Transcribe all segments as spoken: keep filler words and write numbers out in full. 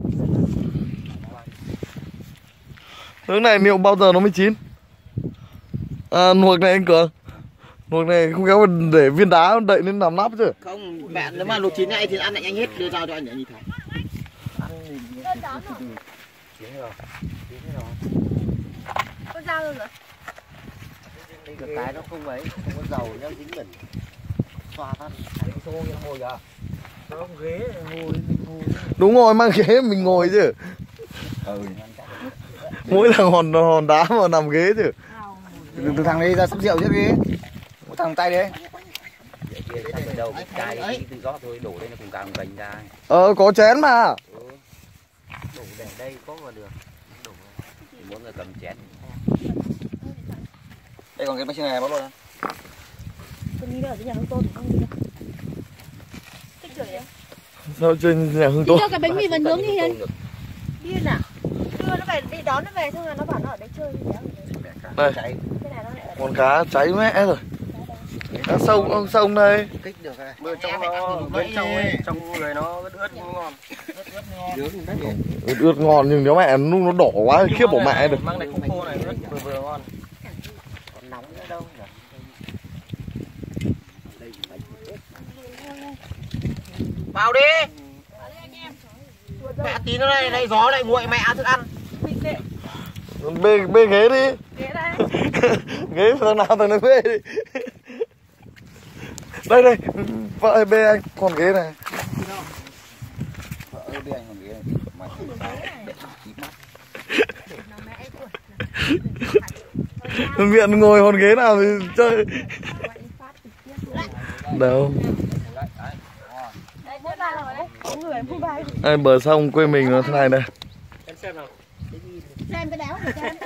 Hướng này liệu bao giờ nó mới chín? À, nuộc này anh Cường. Nuộc này không kéo để viên đá đậy lên làm nắp chứ. Không, mẹ nếu mà luộc chín này thì ăn lại nhanh hết, đưa ra cho anh để nhìn thấy. Chín rồi. Chín rồi. Có dao rồi. Đây cái cái nó không ấy, không có dầu nhá, dính bẩn. Xoa phát cái xô cái ngồi kìa. Nó không ghế ngồi ngồi. Đúng rồi, mang ghế mình ngồi chứ. Ừ. Mỗi thằng hòn hòn đá mà nằm ghế chứ. Từ thằng đây ra sắp rượu chứ đi. Một thằng tay đấy. Kia sang ở đâu cái chai tự rót thôi, đổ đây nó cùng càng cành ra. Ờ có chén mà. Ừ. Đổ để đây có vào được. Đổ. Muốn người cầm chén. Đây còn cái bánh này bóc luôn. Tôi đi đâu ở nhà Hương Tôn không đi đâu. Thích rồi đấy. Sao trên nhà Hương Tôn? Đi cho cái bánh mì và nướng đi Hiền. Điên à? Đưa nó về đi đón nó về xong rồi nó bảo nó ở đấy chơi gì đây. Con cá cháy mẹ rồi. Cá sông ông sông đây. Kích được này. Bên trong nó bên trong ấy, trong người nó ướt ướt ngon. Ướt ướt ngon nhưng nếu mẹ nó nó đỏ quá khiếp bỏ mẹ được. Mang này khô khô này ướt vừa vừa ngon. Còn nóng nữa đâu nhỉ? Vào đi. Mẹ tí nữa đây, đây gió lại nguội mẹ ăn thức ăn. Bê bê ghế đi. Ghế đây. Ghế thằng nào thằng này bê đi. Đây đây, vợ ơi bê anh còn ghế này. Vợ ơi bê anh còn ghế này. Mày để kín mắt. Miệng ngồi hòn ghế nào thì chơi. Đâu. Đây, bờ sông quê mình nó thế này đây. Em xem nào. Xem cái đéo của xem.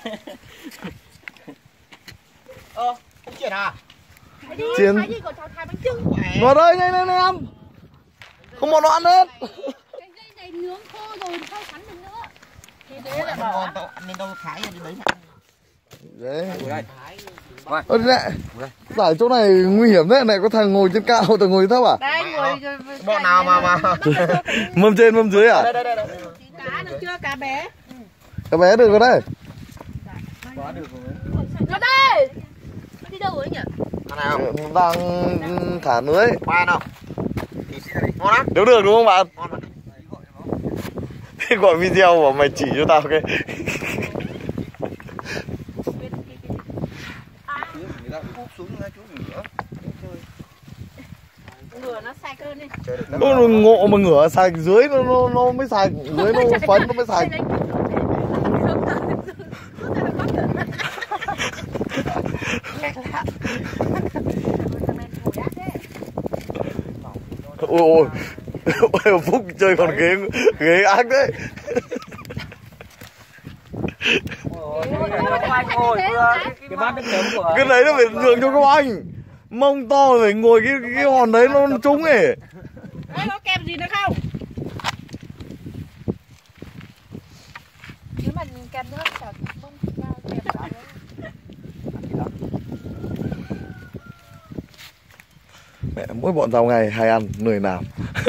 Ơ, không chuyển à? Hãy đi, Chiên. hãy đi còn cháo thái bánh chưng. Ngồi đây, nhanh lên em. Không bọn nó ăn hết. Cái dây này nướng khô rồi không sắn được nữa. Thì thế là bảo tao nên tao thái ra đi đấy nè. Đấy. Ngồi đây. Ơ này. Giải chỗ này nguy hiểm thế này, có thằng ngồi trên cao, thằng ngồi thấp à? Đây ngồi rồi. Bọn nào mà mà Mâm trên mâm dưới à? đây đây đây đây. Cá được chưa? Cá bé. Cá bé được rồi đấy. Quá được rồi. Nó đây. Nó đi đâu rồi nhỉ? Ăn nào? Đang thả lưới. Ba nào? Ngon lắm. Nếu được đúng không bạn? Ngon lắm. Thế gọi video bảo mày chỉ cho tao cái. Ngửa nó sạch hơn đi. Nó ngộ mà ngửa sạch dưới nó nó, nó mới sạch, dưới nó phấn nó mới sạch. Ôi ôi. Ôi Phúc chơi còn ghế ghế ác đấy. Cái bát nước chấm của Cái đấy nó phải nhường cho các anh. Mông to phải ngồi cái cái hòn đấy nó trúng ấy. Ê, có kèm gì nữa không? Nếu mà kèm nữa chả không kèm nữa. Mẹ mỗi bọn giàu ngày hay ăn lười làm.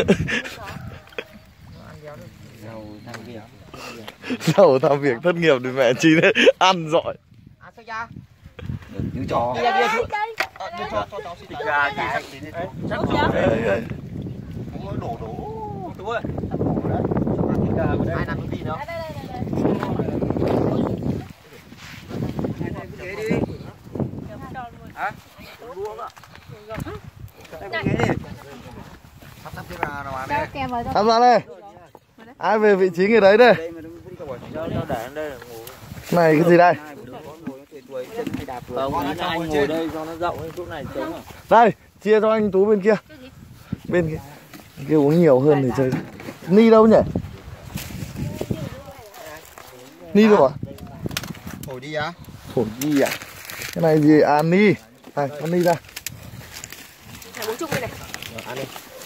Giàu tham việc. Giàu tham việc thất nghiệp thì mẹ chỉ ăn giỏi. À sao ra? Cứ cho. Đi ra đi cho cho cháu xin ra cái. Chắc rồi. Không có đổ đổ. Tú ơi. Ai làm cái gì nữa? Đây đây đây đây. Ghế đi. Hả? Buông ạ. Đây cái ghế đi. Sắp sắp cái nào ăn đây. Tham gia đây. Ai về vị trí người đấy đây? Này cái gì đây? Không, anh ngồi đây cho nó rộng, chỗ này trống à. Đây, chia cho anh Tú bên kia. Bên kia. Kia uống nhiều hơn thì chơi. Ni đâu nhỉ? Ni đâu à? Thổi đi á. Thổi đi à? Cái này gì? À ni. Này, con ni ra. Uống chung đây này. Ăn đi.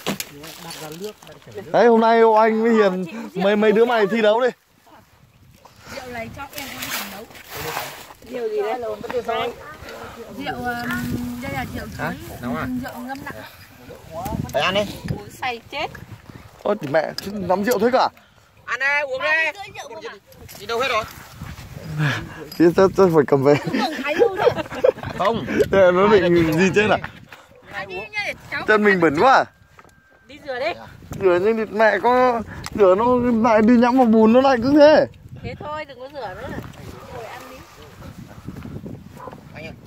Đấy, hôm nay anh với Hiền mấy mấy đứa mày thi đấu đi. Rượu này cho em con thằng đấu. Rượu gì đấy? Rượu um, đây là rượu chuối. Rượu ngâm nặng. Phải ăn đi. Uống say chết. Ôi thì mẹ, chứ nắm rượu thế cả. Ăn đây, uống đây. Đi đâu hết rồi? Chứ chắc chắc phải cầm về. Không. Nó định gì chết à? Chân mình bẩn quá. Đi rửa đi. Rửa nhưng thịt mẹ có rửa nó lại đi nhắm vào bùn nó lại cứ thế. Thế thôi đừng có rửa nữa. Ngồi ăn đi. Anh ơi.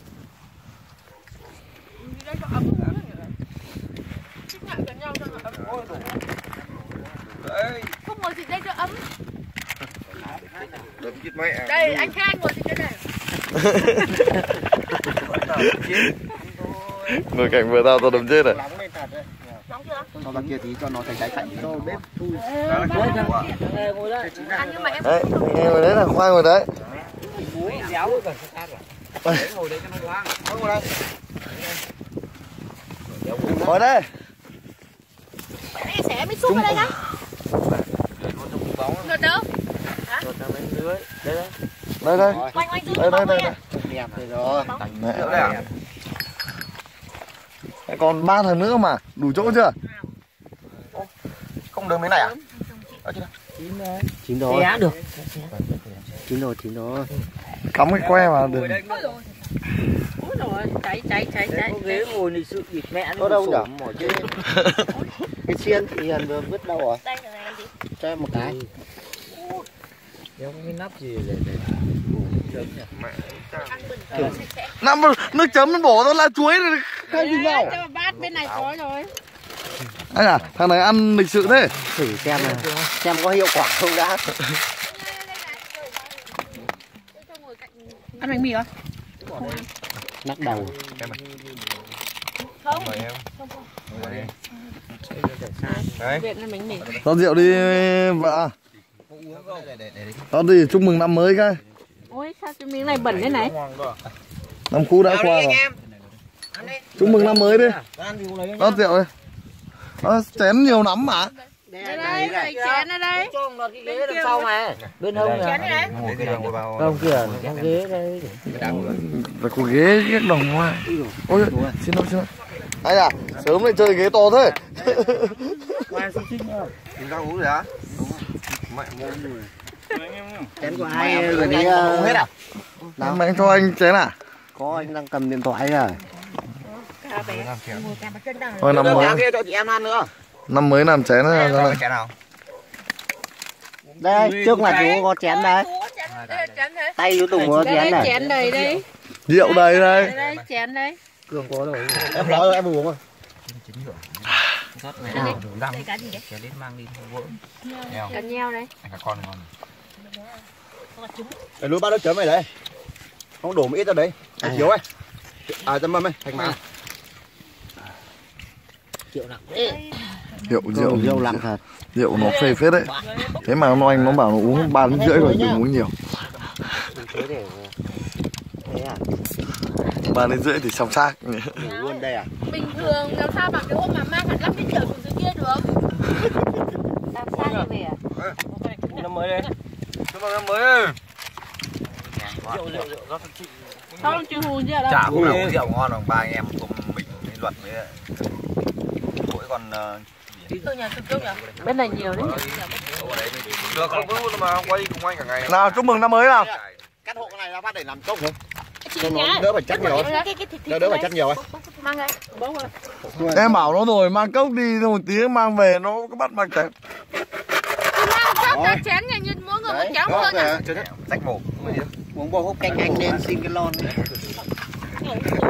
Đi đây cho ấm. Chích nhại gần nhau cho nó ấm. Đấy. Không ngồi dịch đây cho ấm. Đấm chết mẹ. Đây anh Khan ngồi dịch đây này. Ngồi cạnh vừa tao tao đấm chết rồi. Nóng chưa? Cho vào kia tí cho nó thành trái cạnh cho bếp thui. Ngồi đây. Ăn nhưng mà em Đấy, anh em ngồi đấy là khoai ngồi đấy. Muối déo gần sát rồi. Đấy ngồi đây cho nó loang. Ngồi đây. Ngồi đây. Em sẽ mới xuống vào đây nhá. Ngồi đâu? Hả? Đây đây. Quanh quanh Đây đây đây. Đẹp rồi. Mẹ đây. Còn ba thằng nữa mà, đủ chỗ chưa? Không được mấy này à? Chín rồi. Được. Chín rồi, chín rồi. Cắm cái que vào được. Ôi rồi, cháy cháy cháy cháy. Có ghế ngồi lịch sự địt mẹ Có đâu nhỉ? Cái cái xiên thì Hiền vừa vứt đâu rồi? Đây này làm gì? Cho em một cái. Đéo có cái nắp gì để để chấm nhỉ? Ăn bẩn sạch sẽ. Năm nước chấm nó bổ ra lá chuối rồi khai gì nhau. Cho bát bên này có rồi. Anh à, thằng này ăn lịch sự thế. Thử xem nào. Xem có hiệu quả không đã. Ăn bánh mì không? Nắc đầu. Không. Mời em. Không không. Đấy. Viện ăn bánh mì. Tao rượu đi vợ. Tao đi chúc mừng năm mới cái. Ôi sao cái miếng này bẩn thế này? Năm cũ đã qua rồi. Chúc mừng năm mới đi. Tao rượu đi. Nó chén nhiều lắm mà. Đây đây, đây chén ở đây. Cho một cái ghế đằng sau mà. Bên hông Chén này. này. Không kìa, có ghế đây. Phải có ghế ghét đồng hoa. Ôi xin lỗi xin lỗi. Anh à, sớm lại chơi ghế to thế. Chúng ta uống rồi á? Mẹ mua rồi. Chén của ai rồi đi uống hết à? Nào mẹ cho anh chén à? Có, anh đang cầm điện thoại rồi. Thôi năm mới. Kia cho chị em ăn nữa. Năm mới làm chén này. Chén nào? Đây, trước mặt chú có chén đấy. Tay chú Tùng có chén này. Chén đầy đây. Rượu đầy đây. Đây chén đây. Cường có rồi. Em nói rồi, em uống rồi. Đây cá gì đấy? Kéo đến mang đi vỡ. Cá nheo đây. Cả con ngon. Để lúa ba nước chấm này đấy. Không đổ một ít ra đấy. À, chiếu ấy. À, tâm mâm ấy, thành mã. Triệu nặng. Rượu rượu Rượu lặng thật. Rượu nó phê phết đấy. Thế mà nó anh nó bảo nó uống ba lít rưỡi rồi đừng uống nhiều. Ba lít rưỡi thì xong xác. Luôn đây à? Bình thường làm sao mà cái hôm mà mang hẳn năm lít rượu xuống dưới kia được? Làm sao như vậy à? Năm mới đây. Chúc mừng năm mới. Rượu rượu rượu rót chị. Không chưa hù rượu đâu. Chả hôm nào có rượu ngon bằng ba anh em cùng mình với Luật với mỗi con Tôi nhà tôi nhỉ? Bên này nhiều đấy. được không cứ mà quay cùng anh cả ngày. Nào chúc mừng năm mới nào. Cắt hộ cái này ra bắt để làm cốc thôi. Chị Cho nhá. nó đỡ phải chất nhiều ấy. Đỡ đỡ phải chất nhiều ấy. Mang đây. Bố ơi. Em bảo nó rồi mang cốc đi rồi một tí mang về nó có bắt mang chén. Mang cốc ra chén nhà như mỗi người một chén hơn à? Rách mồm. Uống bò hút canh anh nên xin cái lon.